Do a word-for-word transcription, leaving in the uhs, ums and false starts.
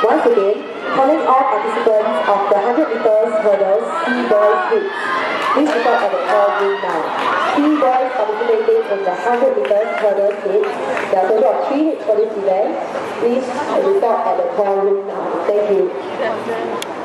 Once again, calling all participants of the one hundred meters hurdles C boys group. Please report at the call room now. C boys participating in the one hundred meters hurdles group. There are a total of three hits for this event. Please report at the call room now. Thank you.